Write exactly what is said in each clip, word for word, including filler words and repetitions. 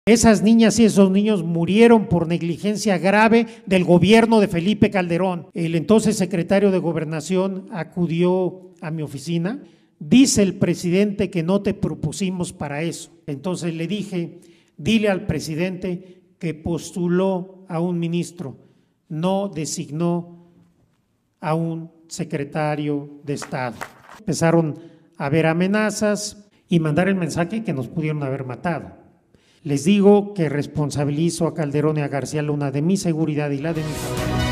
Esas niñas y esos niños murieron por negligencia grave del gobierno de Felipe Calderón. El entonces secretario de Gobernación acudió a mi oficina. Dice el presidente que no te propusimos para eso. Entonces le dije, dile al presidente que postuló a un ministro, no designó a un secretario de Estado. Empezaron a haber amenazas y mandar el mensaje que nos pudieron haber matado. Les digo que responsabilizo a Calderón y a García Luna de mi seguridad y la de mi familia.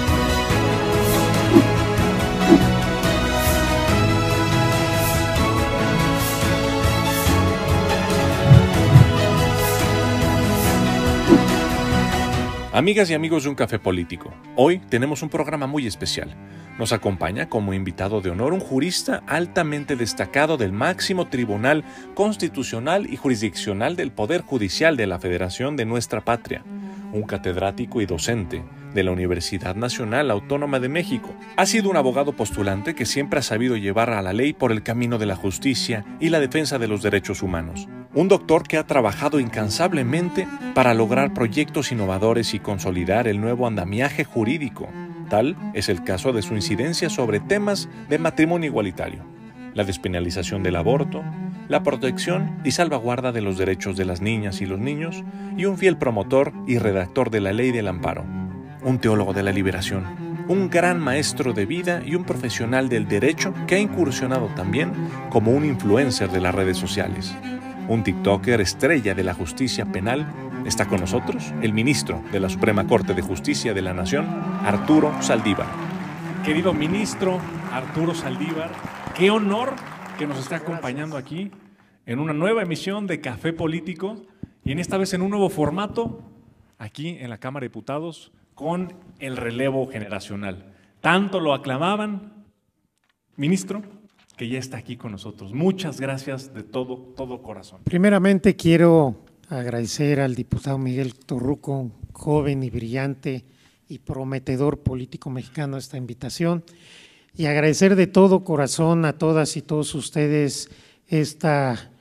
Amigas y amigos de Un Café Político, hoy tenemos un programa muy especial. Nos acompaña como invitado de honor un jurista altamente destacado del máximo Tribunal Constitucional y Jurisdiccional del Poder Judicial de la Federación de nuestra patria, un catedrático y docente de la Universidad Nacional Autónoma de México. Ha sido un abogado postulante que siempre ha sabido llevar a la ley por el camino de la justicia y la defensa de los derechos humanos. Un doctor que ha trabajado incansablemente para lograr proyectos innovadores y consolidar el nuevo andamiaje jurídico. Tal es el caso de su incidencia sobre temas de matrimonio igualitario, la despenalización del aborto, la protección y salvaguarda de los derechos de las niñas y los niños, y un fiel promotor y redactor de la Ley del Amparo, un teólogo de la liberación, un gran maestro de vida y un profesional del derecho que ha incursionado también como un influencer de las redes sociales. Un TikToker estrella de la justicia penal. Está con nosotros el ministro de la Suprema Corte de Justicia de la Nación, Arturo Saldívar. Querido ministro Arturo Saldívar, qué honor que nos esté acompañando aquí en una nueva emisión de Café Político y en esta vez en un nuevo formato, aquí en la Cámara de Diputados, con el relevo generacional. Tanto lo aclamaban, ministro, que ya está aquí con nosotros. Muchas gracias de todo, todo corazón. Primeramente quiero agradecer al diputado Miguel Torruco, joven y brillante y prometedor político mexicano, esta invitación, y agradecer de todo corazón a todas y todos ustedes esta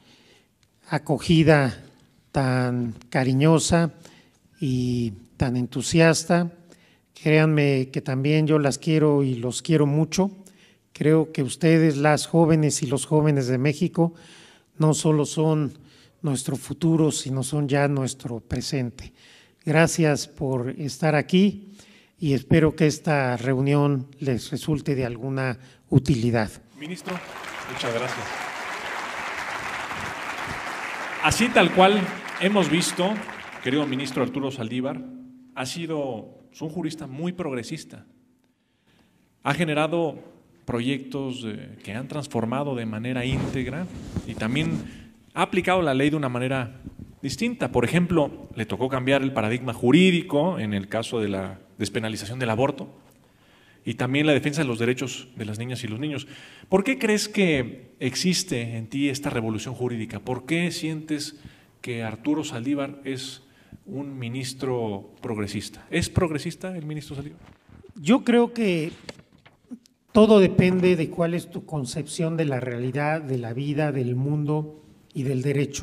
acogida tan cariñosa y tan entusiasta. Créanme que también yo las quiero y los quiero mucho. Creo que ustedes, las jóvenes y los jóvenes de México, no solo son nuestro futuro, sino son ya nuestro presente. Gracias por estar aquí y espero que esta reunión les resulte de alguna utilidad. Ministro, muchas gracias. Así tal cual hemos visto, querido ministro Arturo Saldívar, ha sido un jurista muy progresista. Ha generado proyectos eh, que han transformado de manera íntegra y también ha aplicado la ley de una manera distinta. Por ejemplo, le tocó cambiar el paradigma jurídico en el caso de la despenalización del aborto y también la defensa de los derechos de las niñas y los niños. ¿Por qué crees que existe en ti esta revolución jurídica? ¿Por qué sientes que Arturo Saldívar es un ministro progresista? ¿Es progresista el ministro Saldívar? Yo creo que todo depende de cuál es tu concepción de la realidad, de la vida, del mundo y del derecho.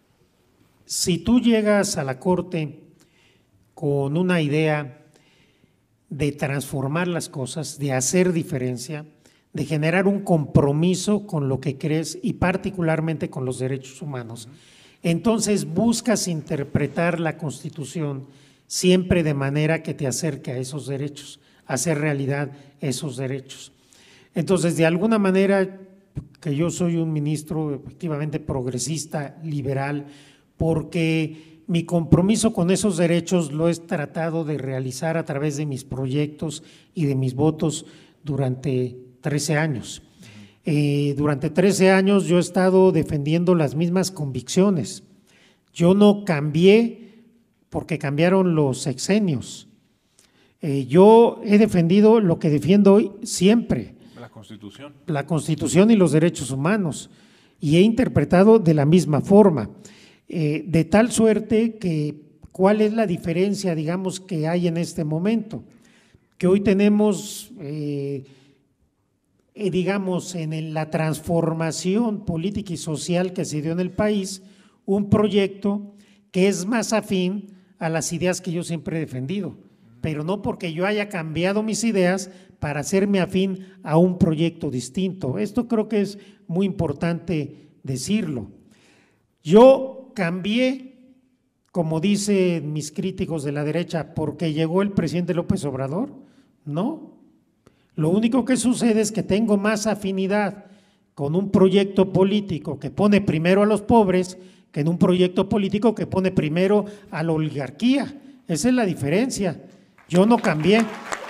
Si tú llegas a la Corte con una idea de transformar las cosas, de hacer diferencia, de generar un compromiso con lo que crees y particularmente con los derechos humanos, entonces buscas interpretar la Constitución siempre de manera que te acerque a esos derechos, a hacer realidad esos derechos. Entonces, de alguna manera, que yo soy un ministro efectivamente progresista, liberal, porque mi compromiso con esos derechos lo he tratado de realizar a través de mis proyectos y de mis votos durante trece años. Eh, durante trece años yo he estado defendiendo las mismas convicciones. Yo no cambié porque cambiaron los sexenios. Eh, yo he defendido lo que defiendo hoy siempre. La Constitución. La Constitución y los derechos humanos. Y he interpretado de la misma forma. Eh, de tal suerte que, ¿cuál es la diferencia, digamos, que hay en este momento? Que hoy tenemos, eh, eh, digamos, en el, la transformación política y social que se dio en el país, un proyecto que es más afín a las ideas que yo siempre he defendido, pero no porque yo haya cambiado mis ideas para hacerme afín a un proyecto distinto. Esto creo que es muy importante decirlo. Yo cambié, como dicen mis críticos de la derecha, porque llegó el presidente López Obrador. No, lo único que sucede es que tengo más afinidad con un proyecto político que pone primero a los pobres que en un proyecto político que pone primero a la oligarquía. Esa es la diferencia. Yo no cambié.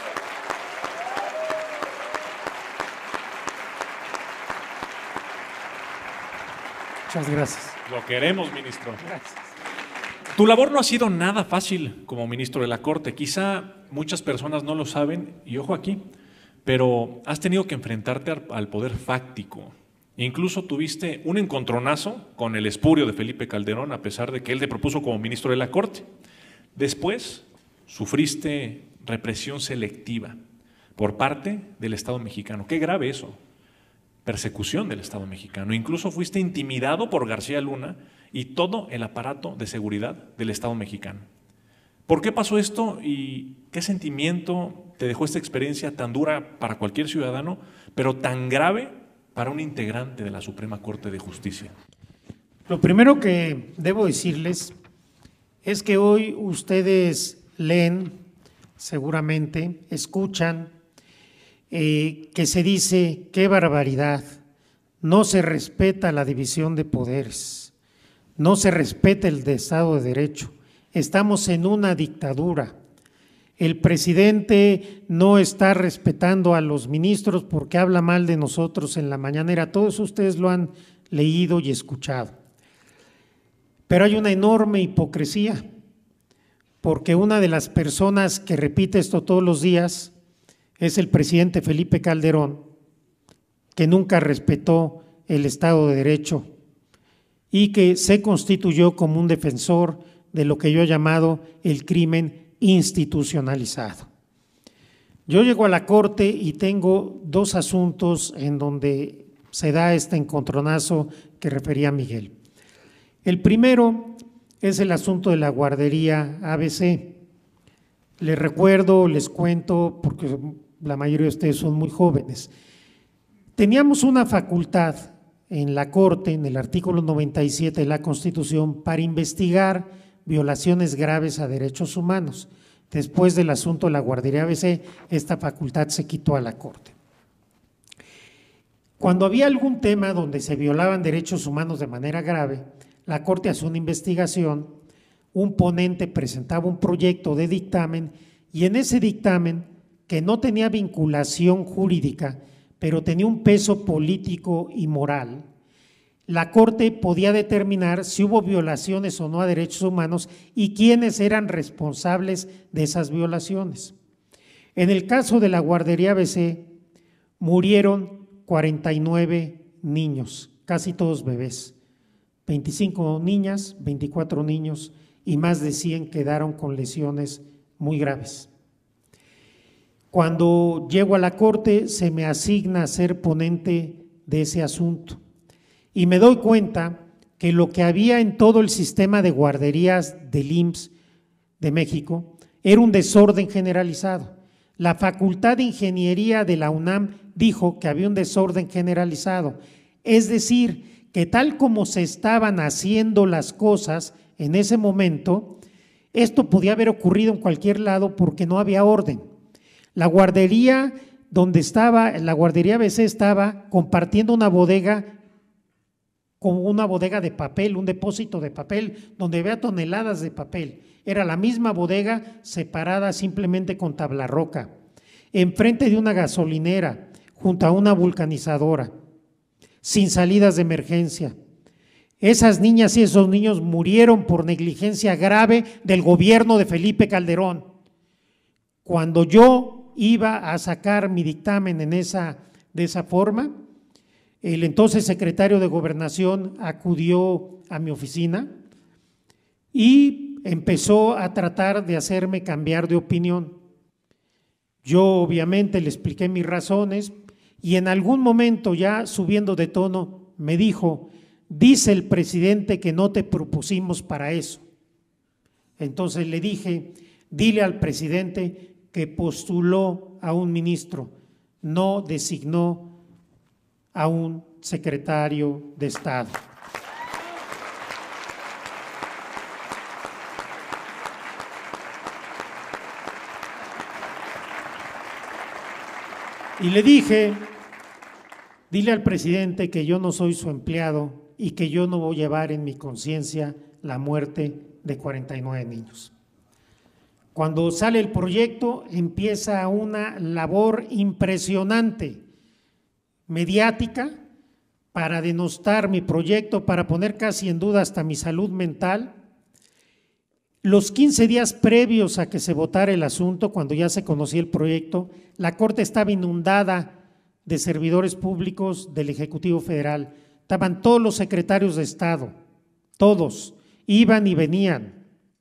Muchas gracias. Lo queremos, ministro. Gracias. Tu labor no ha sido nada fácil como ministro de la Corte. Quizá muchas personas no lo saben, y ojo aquí, pero has tenido que enfrentarte al poder fáctico. Incluso tuviste un encontronazo con el espurio de Felipe Calderón, a pesar de que él te propuso como ministro de la Corte. Después sufriste represión selectiva por parte del Estado mexicano. Qué grave eso, persecución del Estado mexicano. Incluso fuiste intimidado por García Luna y todo el aparato de seguridad del Estado mexicano. ¿Por qué pasó esto y qué sentimiento te dejó esta experiencia tan dura para cualquier ciudadano, pero tan grave para un integrante de la Suprema Corte de Justicia? Lo primero que debo decirles es que hoy ustedes leen, seguramente, escuchan, eh, que se dice, qué barbaridad, no se respeta la división de poderes, no se respeta el de Estado de Derecho, estamos en una dictadura. El presidente no está respetando a los ministros porque habla mal de nosotros en la mañanera. Todos ustedes lo han leído y escuchado. Pero hay una enorme hipocresía, porque una de las personas que repite esto todos los días es el presidente Felipe Calderón, que nunca respetó el Estado de Derecho y que se constituyó como un defensor de lo que yo he llamado el crimen institucionalizado. Yo llego a la Corte y tengo dos asuntos en donde se da este encontronazo que refería Miguel. El primero es el asunto de la guardería A B C. Les recuerdo, les cuento, porque la mayoría de ustedes son muy jóvenes. Teníamos una facultad en la Corte, en el artículo noventa y siete de la Constitución, para investigar violaciones graves a derechos humanos. Después del asunto de la guardería A B C, esta facultad se quitó a la Corte. Cuando había algún tema donde se violaban derechos humanos de manera grave, la Corte hacía una investigación, un ponente presentaba un proyecto de dictamen y en ese dictamen, que no tenía vinculación jurídica, pero tenía un peso político y moral, la Corte podía determinar si hubo violaciones o no a derechos humanos y quiénes eran responsables de esas violaciones. En el caso de la guardería A B C, murieron cuarenta y nueve niños, casi todos bebés, veinticinco niñas, veinticuatro niños y más de cien quedaron con lesiones muy graves. Cuando llego a la Corte se me asigna a ser ponente de ese asunto y me doy cuenta que lo que había en todo el sistema de guarderías del I M S S de México era un desorden generalizado. La Facultad de Ingeniería de la UNAM dijo que había un desorden generalizado, es decir, que tal como se estaban haciendo las cosas en ese momento, esto podía haber ocurrido en cualquier lado porque no había orden. La guardería donde estaba, la guardería A B C estaba compartiendo una bodega con una bodega de papel, un depósito de papel, donde había toneladas de papel. Era la misma bodega separada simplemente con tabla roca, enfrente de una gasolinera, junto a una vulcanizadora, sin salidas de emergencia. Esas niñas y esos niños murieron por negligencia grave del gobierno de Felipe Calderón. Cuando yo iba a sacar mi dictamen en esa, de esa forma, el entonces secretario de Gobernación acudió a mi oficina y empezó a tratar de hacerme cambiar de opinión. Yo obviamente le expliqué mis razones y en algún momento, ya subiendo de tono, me dijo: dice el presidente que no te propusimos para eso. Entonces le dije, dile al presidente que postuló a un ministro, no designó a un secretario de Estado. Y le dije, dile al presidente que yo no soy su empleado y que yo no voy a llevar en mi conciencia la muerte de cuarenta y nueve niños. Cuando sale el proyecto, empieza una labor impresionante, mediática, para denostar mi proyecto, para poner casi en duda hasta mi salud mental. Los quince días previos a que se votara el asunto, cuando ya se conocía el proyecto, la Corte estaba inundada de servidores públicos del Ejecutivo Federal. Estaban todos los secretarios de Estado, todos, iban y venían.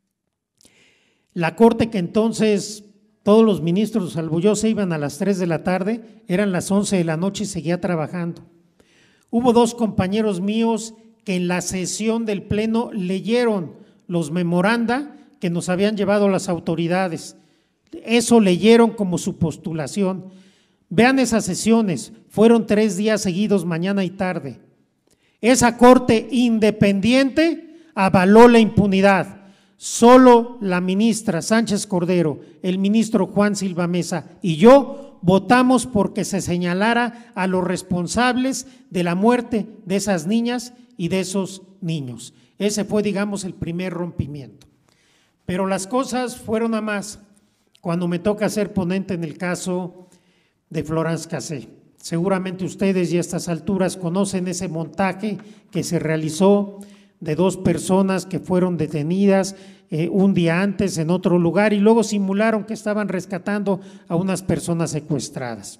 La Corte, que entonces todos los ministros, salvo yo, se iban a las tres de la tarde, eran las once de la noche y seguía trabajando. Hubo dos compañeros míos que en la sesión del Pleno leyeron los memoranda que nos habían llevado las autoridades. Eso leyeron como su postulación. Vean esas sesiones, fueron tres días seguidos, mañana y tarde. Esa Corte independiente avaló la impunidad. Solo la ministra Sánchez Cordero, el ministro Juan Silva Mesa y yo votamos porque se señalara a los responsables de la muerte de esas niñas y de esos niños. Ese fue, digamos, el primer rompimiento. Pero las cosas fueron a más cuando me toca ser ponente en el caso de Florence Cassé. Seguramente ustedes ya a estas alturas conocen ese montaje que se realizó de dos personas que fueron detenidas eh, un día antes en otro lugar y luego simularon que estaban rescatando a unas personas secuestradas.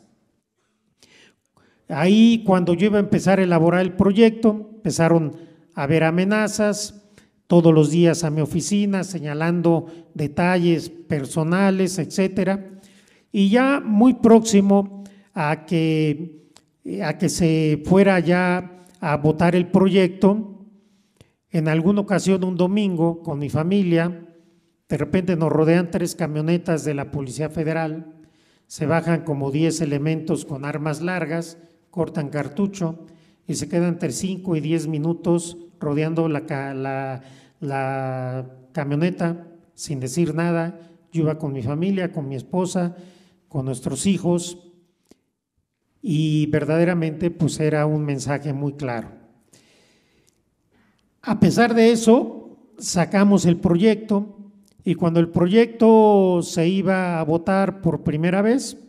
Ahí, cuando yo iba a empezar a elaborar el proyecto, empezaron a haber amenazas todos los días a mi oficina, señalando detalles personales, etcétera, y ya muy próximo a que, a que se fuera ya a votar el proyecto, en alguna ocasión, un domingo, con mi familia, de repente nos rodean tres camionetas de la Policía Federal, se bajan como diez elementos con armas largas, cortan cartucho y se quedan entre cinco y diez minutos rodeando la, la, la camioneta sin decir nada. Yo iba con mi familia, con mi esposa, con nuestros hijos y verdaderamente pues era un mensaje muy claro. A pesar de eso, sacamos el proyecto y cuando el proyecto se iba a votar por primera vez,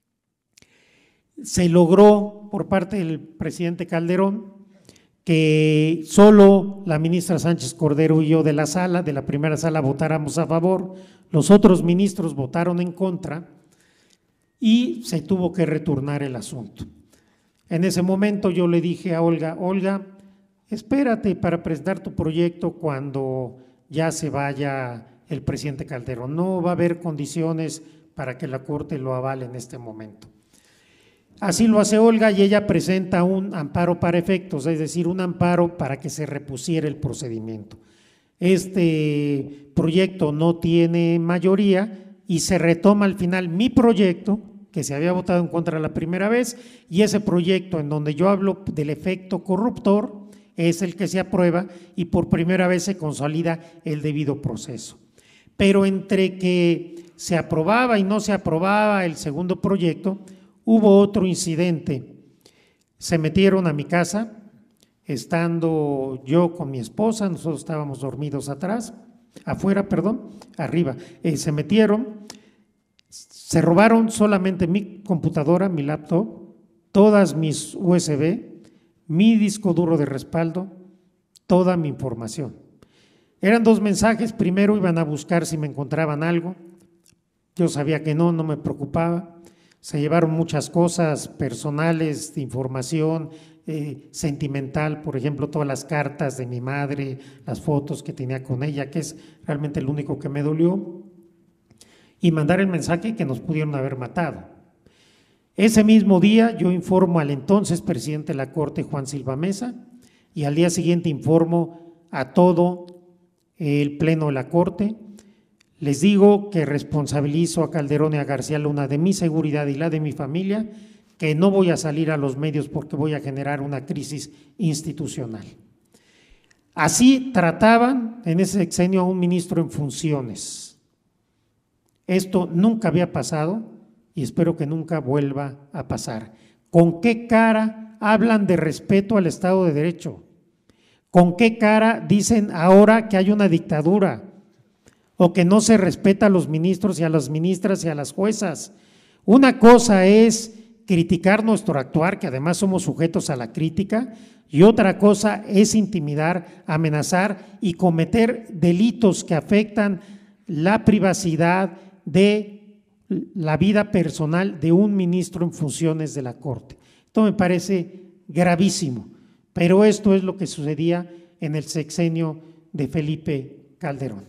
se logró por parte del presidente Calderón que solo la ministra Sánchez Cordero y yo de la sala, de la primera sala, votáramos a favor, los otros ministros votaron en contra y se tuvo que retornar el asunto. En ese momento yo le dije a Olga, Olga, espérate para presentar tu proyecto cuando ya se vaya el presidente Calderón. No va a haber condiciones para que la Corte lo avale en este momento. Así lo hace Olga y ella presenta un amparo para efectos, es decir, un amparo para que se repusiera el procedimiento. Este proyecto no tiene mayoría y se retoma al final mi proyecto, que se había votado en contra la primera vez, y ese proyecto en donde yo hablo del efecto corruptor es el que se aprueba y por primera vez se consolida el debido proceso. Pero entre que se aprobaba y no se aprobaba el segundo proyecto, hubo otro incidente. Se metieron a mi casa, estando yo con mi esposa, nosotros estábamos dormidos atrás, afuera, perdón, arriba, eh, se metieron, se robaron solamente mi computadora, mi laptop, todas mis U S B, mi disco duro de respaldo, toda mi información. Eran dos mensajes, primero iban a buscar si me encontraban algo, yo sabía que no, no me preocupaba, se llevaron muchas cosas personales, de información, eh, sentimental, por ejemplo, todas las cartas de mi madre, las fotos que tenía con ella, que es realmente lo único que me dolió, y mandar el mensaje que nos pudieron haber matado. Ese mismo día yo informo al entonces presidente de la Corte, Juan Silva Mesa, y al día siguiente informo a todo el Pleno de la Corte Les digo que responsabilizo a Calderón y a García Luna de mi seguridad y la de mi familia, que no voy a salir a los medios porque voy a generar una crisis institucional. Así trataban en ese sexenio a un ministro en funciones. Esto nunca había pasado y espero que nunca vuelva a pasar. ¿Con qué cara hablan de respeto al Estado de Derecho? ¿Con qué cara dicen ahora que hay una dictadura o que no se respeta a los ministros y a las ministras y a las juezas? Una cosa es criticar nuestro actuar, que además somos sujetos a la crítica, y otra cosa es intimidar, amenazar y cometer delitos que afectan la privacidad de la vida personal de un ministro en funciones de la Corte. Esto me parece gravísimo, pero esto es lo que sucedía en el sexenio de Felipe Calderón.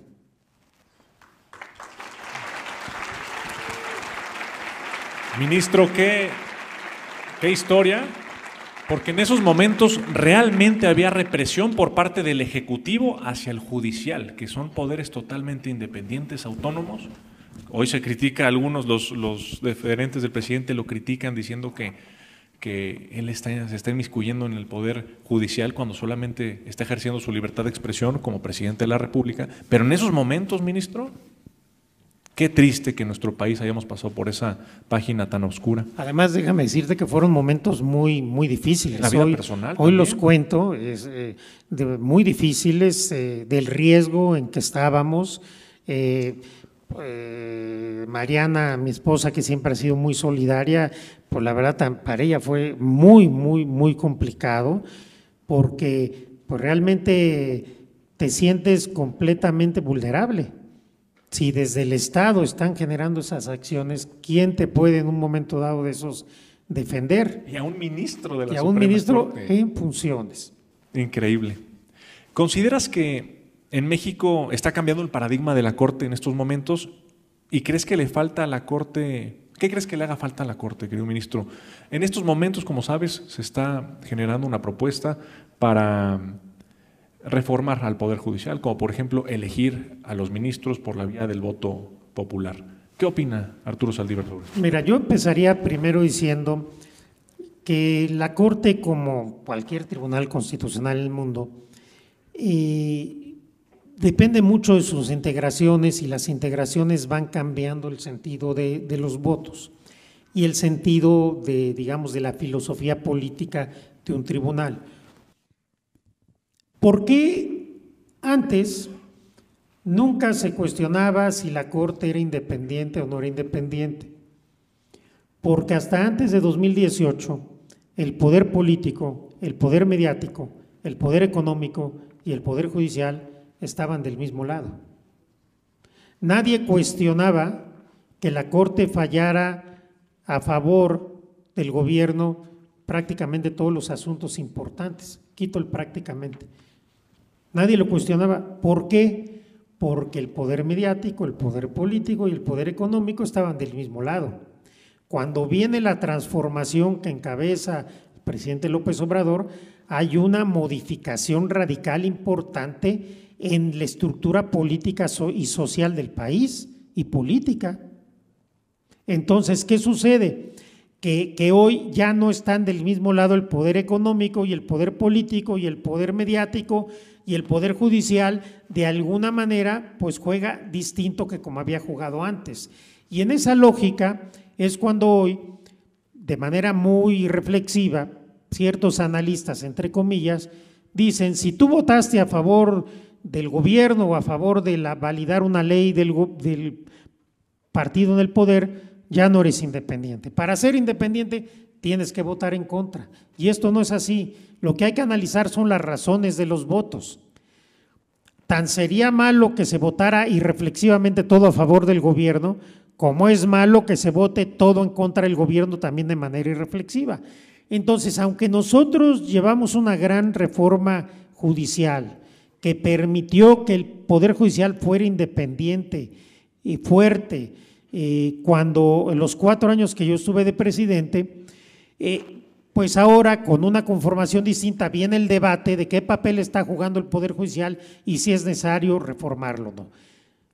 Ministro, ¿qué, qué historia? Porque en esos momentos realmente había represión por parte del Ejecutivo hacia el Judicial, que son poderes totalmente independientes, autónomos. Hoy se critica a algunos, los, los diferentes del presidente lo critican diciendo que, que él está, se está inmiscuyendo en el Poder Judicial cuando solamente está ejerciendo su libertad de expresión como presidente de la República. Pero en esos momentos, ministro, qué triste que en nuestro país hayamos pasado por esa página tan oscura. Además, déjame decirte que fueron momentos muy, muy difíciles. La vida hoy, personal. Hoy también. los cuento, es, eh, de, muy difíciles, eh, del riesgo en que estábamos. Eh, eh, Mariana, mi esposa, que siempre ha sido muy solidaria, pues la verdad tan, para ella fue muy, muy, muy complicado, porque pues realmente te sientes completamente vulnerable. Si desde el Estado están generando esas acciones, ¿quién te puede en un momento dado de esos defender? Y a un ministro de la Y a un Suprema ministro Corte. en funciones. Increíble. ¿Consideras que en México está cambiando el paradigma de la Corte en estos momentos? ¿Y crees que le falta a la Corte? ¿Qué crees que le haga falta a la Corte, querido ministro? En estos momentos, como sabes, se está generando una propuesta para reformar al Poder Judicial, como por ejemplo elegir a los ministros por la vía del voto popular. ¿Qué opina Arturo Saldívar sobre esto? Mira, yo empezaría primero diciendo que la Corte, como cualquier tribunal constitucional en el mundo, eh, depende mucho de sus integraciones, y las integraciones van cambiando el sentido de, de los votos y el sentido de, digamos, de la filosofía política de un tribunal. ¿Por qué antes nunca se cuestionaba si la Corte era independiente o no era independiente? Porque hasta antes de dos mil dieciocho, el poder político, el poder mediático, el poder económico y el poder judicial estaban del mismo lado. Nadie cuestionaba que la Corte fallara a favor del gobierno prácticamente todos los asuntos importantes. Quito el prácticamente. Nadie lo cuestionaba. ¿Por qué? Porque el poder mediático, el poder político y el poder económico estaban del mismo lado. Cuando viene la transformación que encabeza el presidente López Obrador, hay una modificación radical importante en la estructura política y social del país y política. Entonces, ¿qué sucede? Que, que hoy ya no están del mismo lado el poder económico y el poder político y el poder mediático, y el Poder Judicial de alguna manera pues juega distinto que como había jugado antes. Y en esa lógica es cuando hoy, de manera muy reflexiva, ciertos analistas, entre comillas, dicen, si tú votaste a favor del gobierno o a favor de la, validar una ley del, del partido en el poder, ya no eres independiente. Para ser independiente tienes que votar en contra. Y esto no es así. Lo que hay que analizar son las razones de los votos. Tan sería malo que se votara irreflexivamente todo a favor del gobierno, como es malo que se vote todo en contra del gobierno también de manera irreflexiva. Entonces, aunque nosotros llevamos una gran reforma judicial que permitió que el Poder Judicial fuera independiente y fuerte, eh, cuando en los cuatro años que yo estuve de presidente, eh, pues ahora con una conformación distinta viene el debate de qué papel está jugando el Poder Judicial y si es necesario reformarlo o no.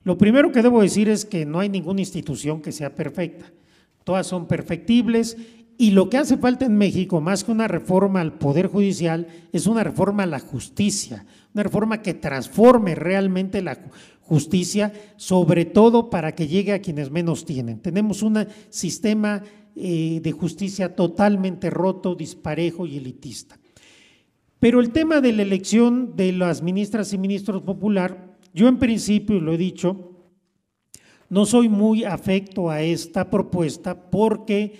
Lo primero que debo decir es que no hay ninguna institución que sea perfecta, todas son perfectibles y lo que hace falta en México, más que una reforma al Poder Judicial, es una reforma a la justicia, una reforma que transforme realmente la justicia, sobre todo para que llegue a quienes menos tienen. Tenemos un sistema eh, de justicia totalmente roto, disparejo y elitista. Pero el tema de la elección de las ministras y ministros popular, yo en principio, lo he dicho, no soy muy afecto a esta propuesta porque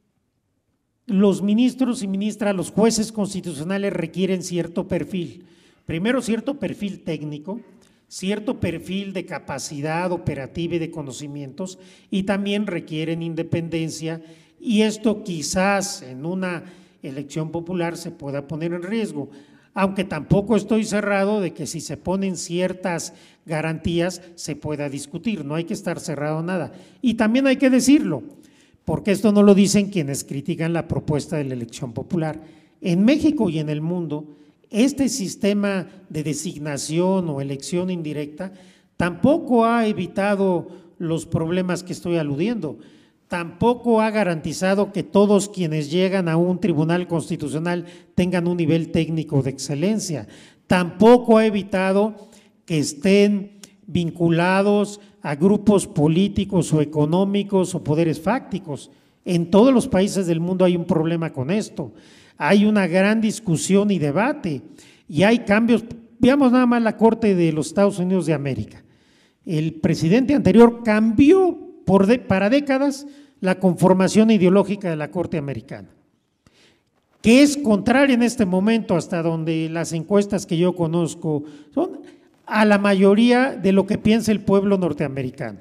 los ministros y ministras, los jueces constitucionales requieren cierto perfil. Primero, cierto perfil técnico, cierto perfil de capacidad operativa y de conocimientos, y también requieren independencia, y esto quizás en una elección popular se pueda poner en riesgo, aunque tampoco estoy cerrado de que si se ponen ciertas garantías se pueda discutir, no hay que estar cerrado a nada. Y también hay que decirlo, porque esto no lo dicen quienes critican la propuesta de la elección popular. En México y en el mundo, este sistema de designación o elección indirecta tampoco ha evitado los problemas que estoy aludiendo, tampoco ha garantizado que todos quienes llegan a un tribunal constitucional tengan un nivel técnico de excelencia, tampoco ha evitado que estén vinculados a grupos políticos o económicos o poderes fácticos. En todos los países del mundo hay un problema con esto, hay una gran discusión y debate y hay cambios. Veamos nada más la Corte de los Estados Unidos de América. El presidente anterior cambió por de, para décadas la conformación ideológica de la Corte americana, que es contraria en este momento, hasta donde las encuestas que yo conozco son a la mayoría de lo que piensa el pueblo norteamericano.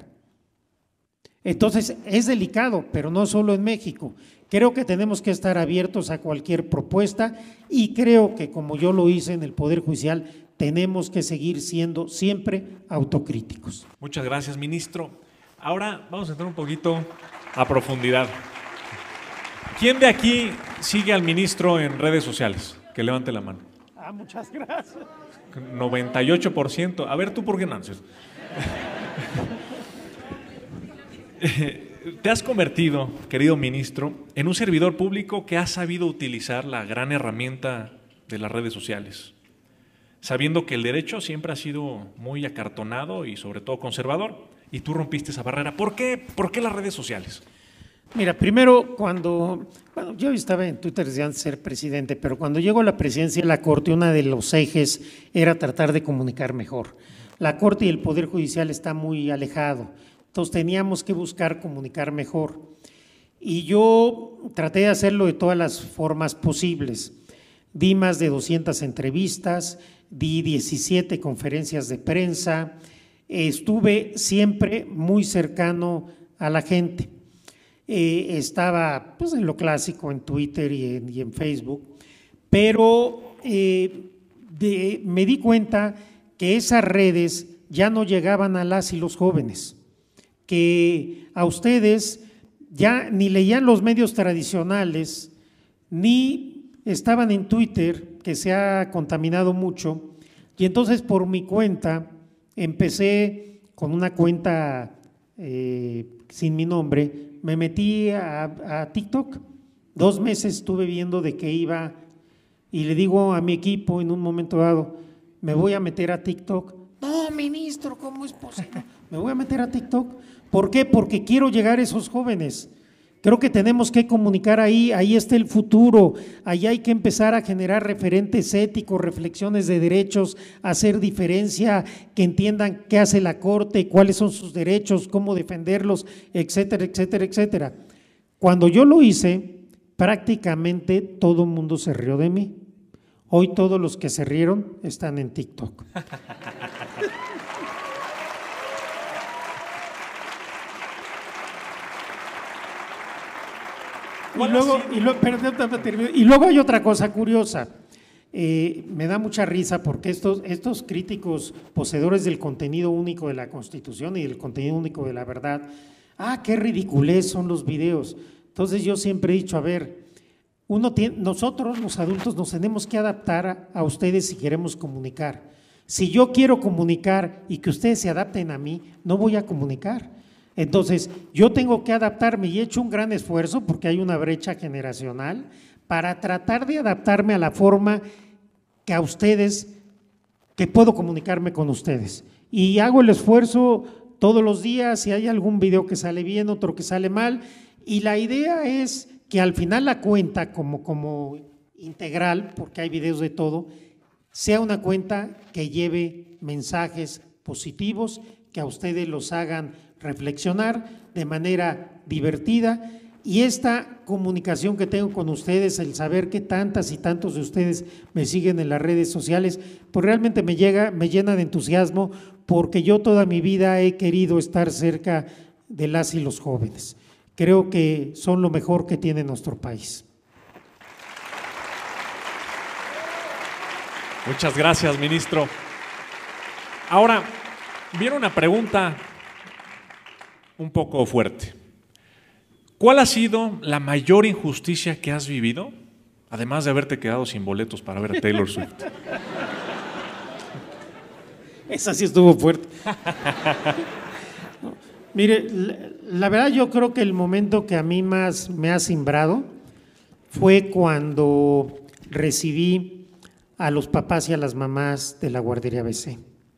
Entonces es delicado, pero no solo en México. Creo que tenemos que estar abiertos a cualquier propuesta y creo que, como yo lo hice en el Poder Judicial, tenemos que seguir siendo siempre autocríticos. Muchas gracias, ministro. Ahora vamos a entrar un poquito a profundidad. ¿Quién de aquí sigue al ministro en redes sociales? Que levante la mano. Ah, muchas gracias. noventa y ocho por ciento. A ver, ¿tú por qué no? Te has convertido, querido ministro, en un servidor público que ha sabido utilizar la gran herramienta de las redes sociales, sabiendo que el derecho siempre ha sido muy acartonado y sobre todo conservador, y tú rompiste esa barrera. ¿Por qué, ¿Por qué las redes sociales? Mira, primero cuando, bueno, yo estaba en Twitter desde antes de ser presidente, pero cuando llegó a la presidencia de la Corte, uno de los ejes era tratar de comunicar mejor. La Corte y el Poder Judicial está muy alejado, entonces teníamos que buscar comunicar mejor. Y yo traté de hacerlo de todas las formas posibles. Di más de doscientas entrevistas, di diecisiete conferencias de prensa, estuve siempre muy cercano a la gente. Eh, estaba pues en lo clásico en Twitter y en, y en Facebook, pero eh, de, me di cuenta que esas redes ya no llegaban a las y los jóvenes, que a ustedes ya ni leían los medios tradicionales, ni estaban en Twitter, que se ha contaminado mucho, y entonces por mi cuenta empecé con una cuenta eh, sin mi nombre, me metí a, a TikTok, dos meses estuve viendo de qué iba y le digo a mi equipo en un momento dado, me voy a meter a TikTok. No, ministro, ¿cómo es posible? Me voy a meter a TikTok. ¿Por qué? Porque quiero llegar a esos jóvenes. Creo que tenemos que comunicar ahí, ahí está el futuro, ahí hay que empezar a generar referentes éticos, reflexiones de derechos, hacer diferencia, que entiendan qué hace la Corte, cuáles son sus derechos, cómo defenderlos, etcétera, etcétera, etcétera. Cuando yo lo hice, prácticamente todo el mundo se rió de mí. Hoy todos los que se rieron están en TikTok. Y luego, y, luego, perdón, y luego hay otra cosa curiosa, eh, me da mucha risa porque estos, estos críticos poseedores del contenido único de la Constitución y del contenido único de la verdad, ah, qué ridiculez son los videos. Entonces yo siempre he dicho, a ver, uno tiene, nosotros los adultos nos tenemos que adaptar a, a ustedes si queremos comunicar. Si yo quiero comunicar y que ustedes se adapten a mí, no voy a comunicar. Entonces, yo tengo que adaptarme y he hecho un gran esfuerzo porque hay una brecha generacional para tratar de adaptarme a la forma que a ustedes, que puedo comunicarme con ustedes. Y hago el esfuerzo todos los días, si hay algún video que sale bien, otro que sale mal, y la idea es que al final la cuenta como, como integral, porque hay videos de todo, sea una cuenta que lleve mensajes positivos, que a ustedes los hagan reflexionar de manera divertida, y esta comunicación que tengo con ustedes, el saber que tantas y tantos de ustedes me siguen en las redes sociales, pues realmente me llega, me llena de entusiasmo, porque yo toda mi vida he querido estar cerca de las y los jóvenes. Creo que son lo mejor que tiene nuestro país. Muchas gracias, ministro. Ahora, viene una pregunta un poco fuerte. ¿Cuál ha sido la mayor injusticia que has vivido, además de haberte quedado sin boletos para ver a Taylor Swift? Esa sí estuvo fuerte. No, mire, la, la verdad yo creo que el momento que a mí más me ha cimbrado fue cuando recibí a los papás y a las mamás de la guardería A B C.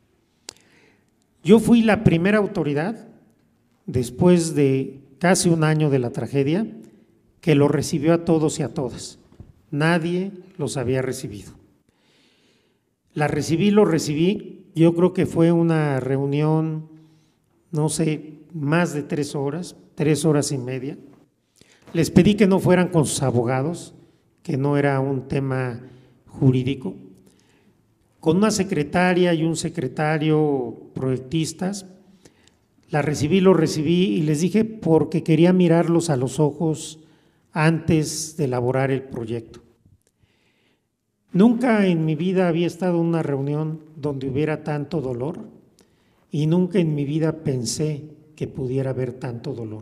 Yo fui la primera autoridad, después de casi un año de la tragedia, que lo recibió a todos y a todas. Nadie los había recibido. La recibí, lo recibí, yo creo que fue una reunión, no sé, más de tres horas, tres horas y media. Les pedí que no fueran con sus abogados, que no era un tema jurídico. Con una secretaria y un secretario proyectistas, la recibí, lo recibí y les dije porque quería mirarlos a los ojos antes de elaborar el proyecto. Nunca en mi vida había estado en una reunión donde hubiera tanto dolor y nunca en mi vida pensé que pudiera haber tanto dolor.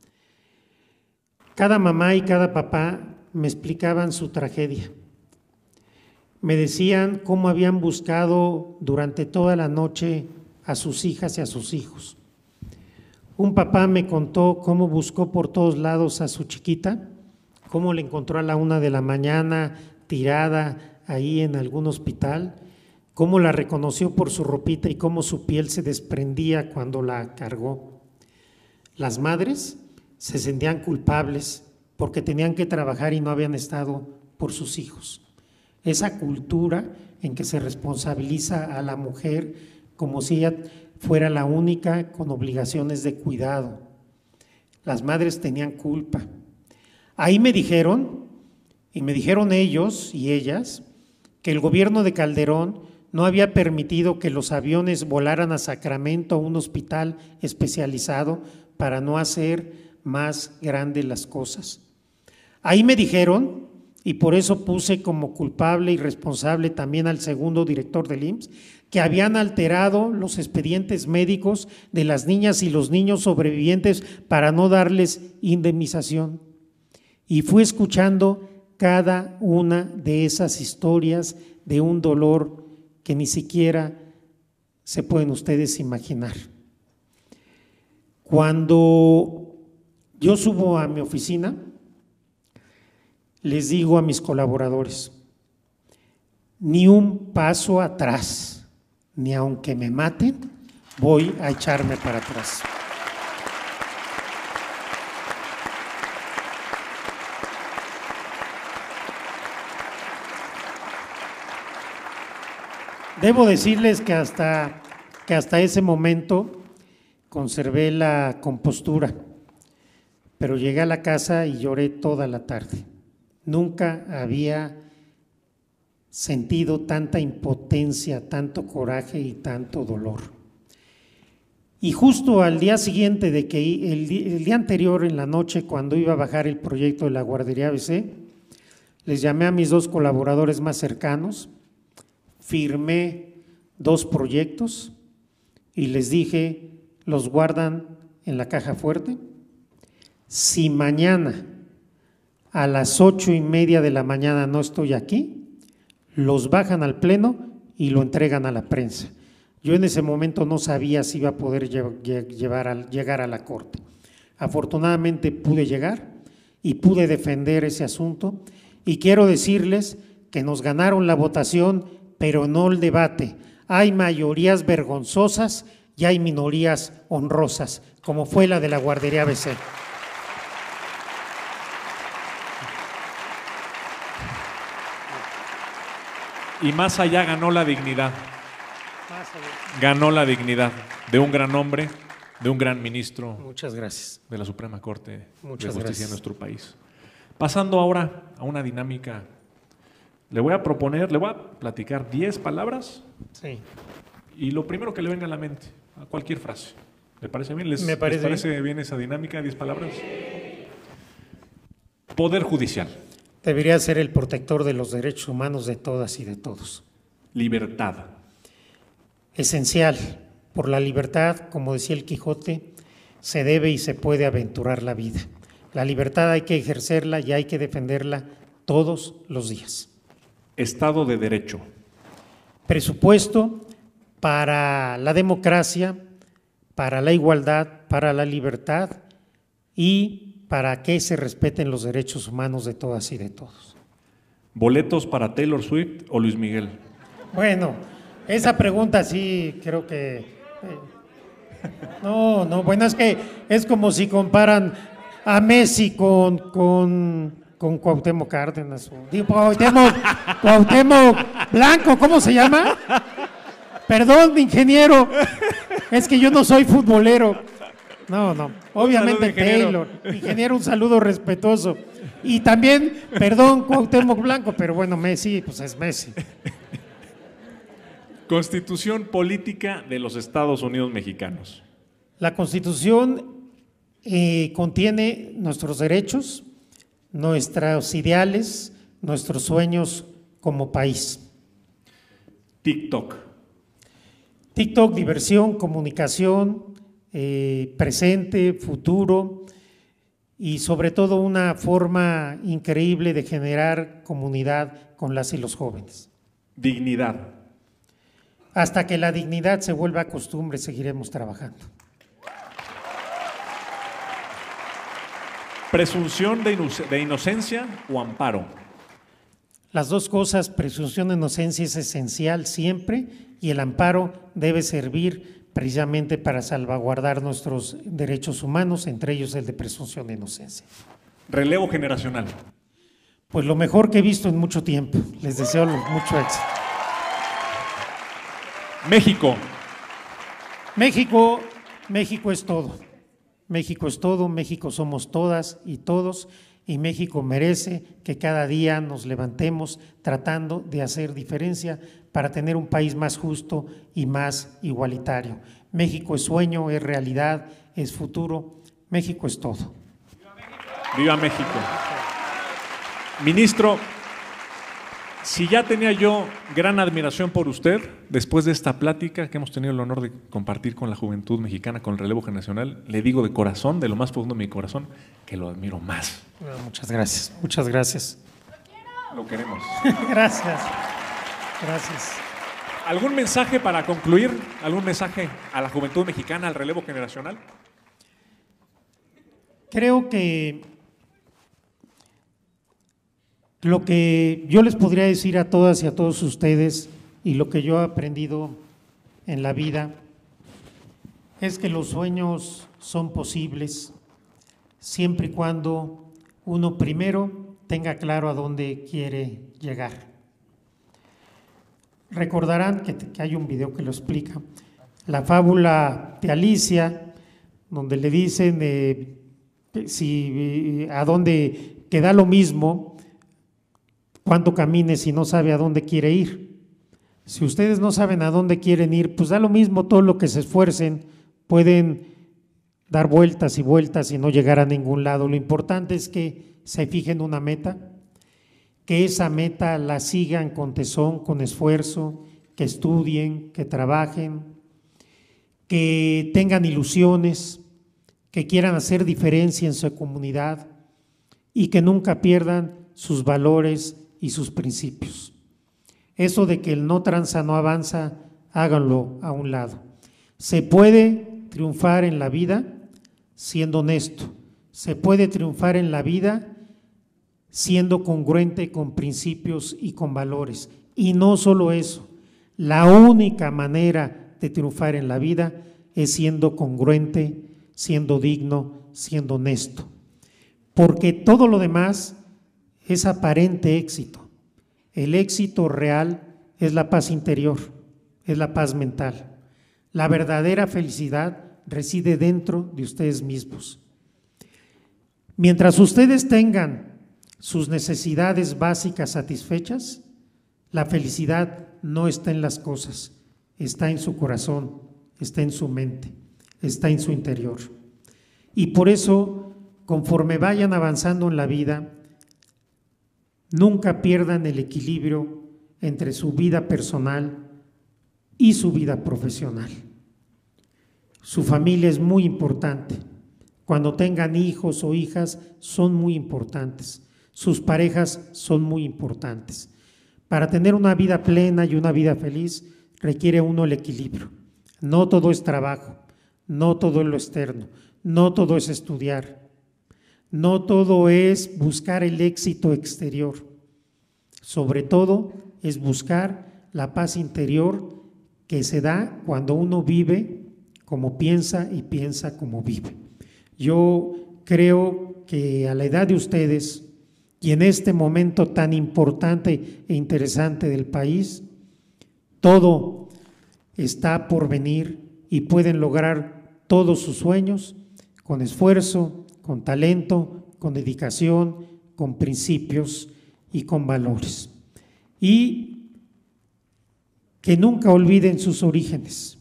Cada mamá y cada papá me explicaban su tragedia. Me decían cómo habían buscado durante toda la noche a sus hijas y a sus hijos. Un papá me contó cómo buscó por todos lados a su chiquita, cómo la encontró a la una de la mañana tirada ahí en algún hospital, cómo la reconoció por su ropita y cómo su piel se desprendía cuando la cargó. Las madres se sentían culpables porque tenían que trabajar y no habían estado por sus hijos. Esa cultura en que se responsabiliza a la mujer como si ella fuera la única con obligaciones de cuidado. Las madres tenían culpa. Ahí me dijeron, y me dijeron ellos y ellas, que el gobierno de Calderón no había permitido que los aviones volaran a Sacramento, a un hospital especializado, para no hacer más grandes las cosas. Ahí me dijeron, y por eso puse como culpable y responsable también al segundo director del I M S S, que habían alterado los expedientes médicos de las niñas y los niños sobrevivientes para no darles indemnización. Y fui escuchando cada una de esas historias de un dolor que ni siquiera se pueden ustedes imaginar. Cuando yo subo a mi oficina, les digo a mis colaboradores, ni un paso atrás, ni aunque me maten, voy a echarme para atrás. Debo decirles que hasta, que hasta ese momento conservé la compostura, pero llegué a la casa y lloré toda la tarde. Nunca había sentido tanta impotencia, tanto coraje y tanto dolor. Y justo al día siguiente de que el, el día anterior en la noche, cuando iba a bajar el proyecto de la guardería A B C, les llamé a mis dos colaboradores más cercanos, firmé dos proyectos y les dije, los guardan en la caja fuerte. Si mañana a las ocho y media de la mañana no estoy aquí, los bajan al pleno y lo entregan a la prensa. Yo en ese momento no sabía si iba a poder llevar a, llegar a la Corte. Afortunadamente pude llegar y pude defender ese asunto, y quiero decirles que nos ganaron la votación, pero no el debate. Hay mayorías vergonzosas y hay minorías honrosas, como fue la de la guardería A B C. Y más allá ganó la dignidad. Ganó la dignidad de un gran hombre, de un gran ministro. Muchas gracias. De la Suprema Corte Muchas de Justicia gracias. de nuestro país. Pasando ahora a una dinámica, le voy a proponer, le voy a platicar diez palabras. Sí. Y lo primero que le venga a la mente, a cualquier frase. ¿Le parece bien? ¿Les, Me parece ¿les parece bien. bien esa dinámica, diez palabras? Poder judicial. Debería ser el protector de los derechos humanos de todas y de todos. Libertad. Esencial. Por la libertad, como decía el Quijote, se debe y se puede aventurar la vida. La libertad hay que ejercerla y hay que defenderla todos los días. Estado de Derecho. Presupuesto para la democracia, para la igualdad, para la libertad y para que se respeten los derechos humanos de todas y de todos. ¿Boletos para Taylor Swift o Luis Miguel? Bueno, esa pregunta sí creo que… Eh, no, no, bueno, es que es como si comparan a Messi con, con, con Cuauhtémoc Cárdenas. O, digo, Cuauhtémoc, Cuauhtémoc Blanco, ¿cómo se llama? Perdón, ingeniero, es que yo no soy futbolero. No, no, obviamente saludo, ingeniero. Taylor, ingeniero, un saludo respetuoso. Y también, perdón, Cuauhtémoc Blanco, pero bueno, Messi, pues es Messi. Constitución política de los Estados Unidos mexicanos. La Constitución eh, contiene nuestros derechos, nuestros ideales, nuestros sueños como país. TikTok. TikTok, diversión, comunicación, eh, presente, futuro y sobre todo una forma increíble de generar comunidad con las y los jóvenes. Dignidad. Hasta que la dignidad se vuelva costumbre, seguiremos trabajando. Presunción de, inoc de inocencia o amparo. Las dos cosas, presunción de inocencia es esencial siempre y el amparo debe servir precisamente para salvaguardar nuestros derechos humanos, entre ellos el de presunción de inocencia. Relevo generacional. Pues lo mejor que he visto en mucho tiempo. Les deseo mucho éxito. México. México, México es todo. México es todo, México somos todas y todos, y México merece que cada día nos levantemos tratando de hacer diferencia para tener un país más justo y más igualitario. México es sueño, es realidad, es futuro. México es todo. Viva México. Ministro, si ya tenía yo gran admiración por usted, después de esta plática que hemos tenido el honor de compartir con la juventud mexicana, con el relevo generacional, le digo de corazón, de lo más profundo de mi corazón, que lo admiro más. Muchas gracias, muchas gracias. Lo queremos. Gracias, gracias. ¿Algún mensaje para concluir? ¿Algún mensaje a la juventud mexicana, al relevo generacional? Creo que lo que yo les podría decir a todas y a todos ustedes, y lo que yo he aprendido en la vida, es que los sueños son posibles siempre y cuando uno primero tenga claro a dónde quiere llegar. Recordarán que, que hay un video que lo explica, la fábula de Alicia, donde le dicen eh, si, a dónde, que da lo mismo cuánto camine si no sabe a dónde quiere ir. Si ustedes no saben a dónde quieren ir, pues da lo mismo todo lo que se esfuercen, pueden dar vueltas y vueltas y no llegar a ningún lado. Lo importante es que se fijen una meta, que esa meta la sigan con tesón, con esfuerzo, que estudien, que trabajen, que tengan ilusiones, que quieran hacer diferencia en su comunidad y que nunca pierdan sus valores y sus principios. Eso de que el no tranza no avanza, háganlo a un lado. Se puede triunfar en la vida siendo honesto, se puede triunfar en la vida siendo congruente con principios y con valores. Y no solo eso, la única manera de triunfar en la vida es siendo congruente, siendo digno, siendo honesto. Porque todo lo demás es aparente éxito. El éxito real es la paz interior, es la paz mental. La verdadera felicidad reside dentro de ustedes mismos. Mientras ustedes tengan sus necesidades básicas satisfechas, la felicidad no está en las cosas, está en su corazón, está en su mente, está en su interior. Y por eso, conforme vayan avanzando en la vida, nunca pierdan el equilibrio entre su vida personal y su vida profesional. Su familia es muy importante. Cuando tengan hijos o hijas, son muy importantes. Sus parejas son muy importantes. Para tener una vida plena y una vida feliz, requiere uno el equilibrio. No todo es trabajo, no todo es lo externo, no todo es estudiar, no todo es buscar el éxito exterior. Sobre todo es buscar la paz interior que se da cuando uno vive como piensa y piensa como vive. Yo creo que a la edad de ustedes y en este momento tan importante e interesante del país, todo está por venir y pueden lograr todos sus sueños con esfuerzo, con talento, con dedicación, con principios y con valores. Y que nunca olviden sus orígenes.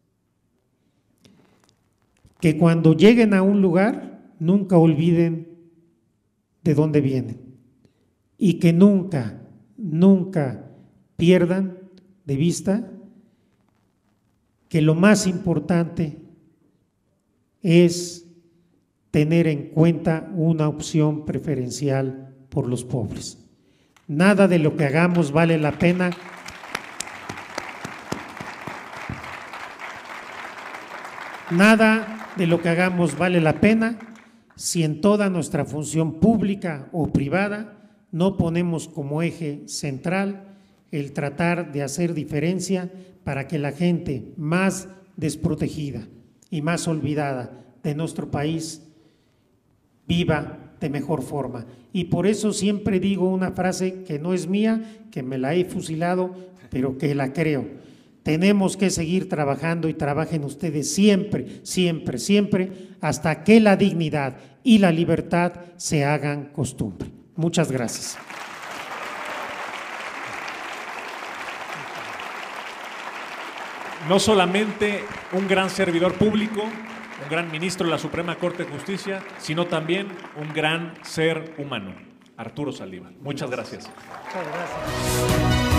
Que cuando lleguen a un lugar, nunca olviden de dónde vienen. Y que nunca, nunca pierdan de vista que lo más importante es tener en cuenta una opción preferencial por los pobres. Nada de lo que hagamos vale la pena. Nada de lo que hagamos vale la pena si en toda nuestra función pública o privada no ponemos como eje central el tratar de hacer diferencia para que la gente más desprotegida y más olvidada de nuestro país viva de mejor forma. Y por eso siempre digo una frase que no es mía, que me la he fusilado, pero que la creo. Tenemos que seguir trabajando y trabajen ustedes siempre, siempre, siempre, hasta que la dignidad y la libertad se hagan costumbre. Muchas gracias. No solamente un gran servidor público, un gran ministro de la Suprema Corte de Justicia, sino también un gran ser humano, Arturo Saldívar. Muchas gracias. Muchas gracias.